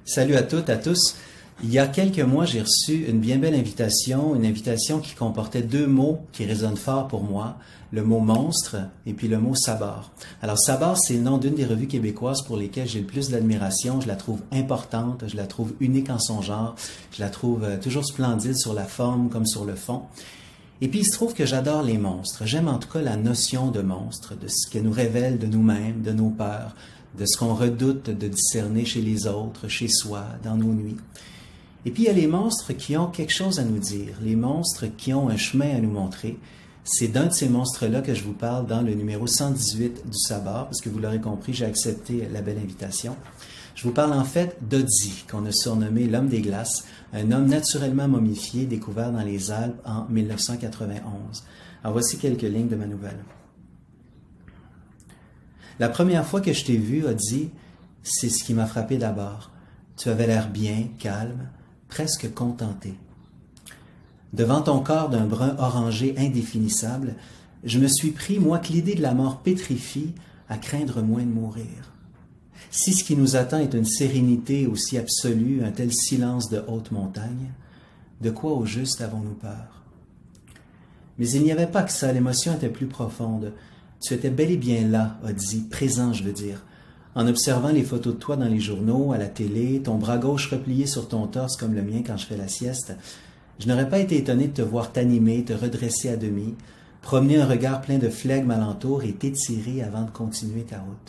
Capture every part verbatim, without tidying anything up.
Salut à toutes, à tous. Il y a quelques mois, j'ai reçu une bien belle invitation, une invitation qui comportait deux mots qui résonnent fort pour moi, le mot monstre et puis le mot Sabbar. Alors Sabbar, c'est le nom d'une des revues québécoises pour lesquelles j'ai le plus d'admiration. Je la trouve importante, je la trouve unique en son genre, je la trouve toujours splendide sur la forme comme sur le fond. Et puis il se trouve que j'adore les monstres. J'aime en tout cas la notion de monstre, de ce qu'elle nous révèle de nous-mêmes, de nos peurs, de ce qu'on redoute de discerner chez les autres, chez soi, dans nos nuits. Et puis il y a les monstres qui ont quelque chose à nous dire, les monstres qui ont un chemin à nous montrer. C'est d'un de ces monstres-là que je vous parle dans le numéro cent dix-huit du Sabbar, parce que vous l'aurez compris, j'ai accepté la belle invitation. Je vous parle en fait d'Oddi, qu'on a surnommé l'homme des glaces, un homme naturellement momifié découvert dans les Alpes en mille neuf cent quatre-vingt-onze. Alors voici quelques lignes de ma nouvelle. La première fois que je t'ai vu, Oddi, c'est ce qui m'a frappé d'abord. Tu avais l'air bien, calme, presque contenté. Devant ton corps d'un brun orangé indéfinissable, je me suis pris, moi que l'idée de la mort pétrifie, à craindre moins de mourir. Si ce qui nous attend est une sérénité aussi absolue, un tel silence de haute montagne, de quoi au juste avons-nous peur? Mais il n'y avait pas que ça, l'émotion était plus profonde. Tu étais bel et bien là, Oddi, présent, je veux dire. En observant les photos de toi dans les journaux, à la télé, ton bras gauche replié sur ton torse comme le mien quand je fais la sieste, je n'aurais pas été étonné de te voir t'animer, te redresser à demi, promener un regard plein de flegme alentour et t'étirer avant de continuer ta route.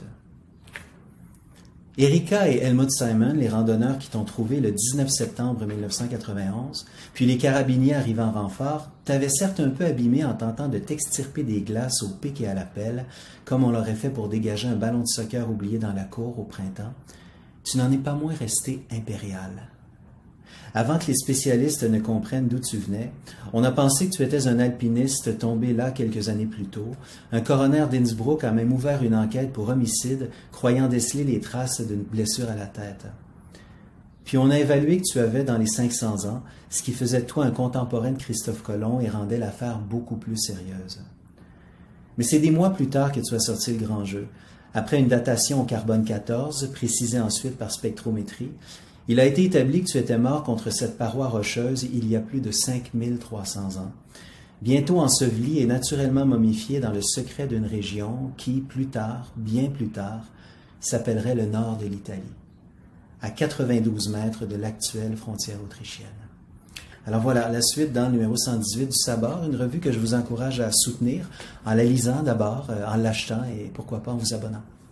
Erika et Helmut Simon, les randonneurs qui t'ont trouvé le dix-neuf septembre mille neuf cent quatre-vingt-onze, puis les carabiniers arrivant en renfort, t'avaient certes un peu abîmé en tentant de t'extirper des glaces au pic et à la pelle, comme on l'aurait fait pour dégager un ballon de soccer oublié dans la cour au printemps. Tu n'en es pas moins resté impérial. Avant que les spécialistes ne comprennent d'où tu venais, on a pensé que tu étais un alpiniste tombé là quelques années plus tôt. Un coroner d'Innsbruck a même ouvert une enquête pour homicide, croyant déceler les traces d'une blessure à la tête. Puis on a évalué que tu avais dans les cinq cents ans, ce qui faisait de toi un contemporain de Christophe Colomb et rendait l'affaire beaucoup plus sérieuse. Mais c'est des mois plus tard que tu as sorti le grand jeu. Après une datation au carbone quatorze, précisée ensuite par spectrométrie, il a été établi que tu étais mort contre cette paroi rocheuse il y a plus de cinq mille trois cents ans, bientôt enseveli et naturellement momifié dans le secret d'une région qui, plus tard, bien plus tard, s'appellerait le nord de l'Italie, à quatre-vingt-douze mètres de l'actuelle frontière autrichienne. Alors voilà, la suite dans le numéro cent dix-huit du Sabbar, une revue que je vous encourage à soutenir en la lisant d'abord, en l'achetant et pourquoi pas en vous abonnant.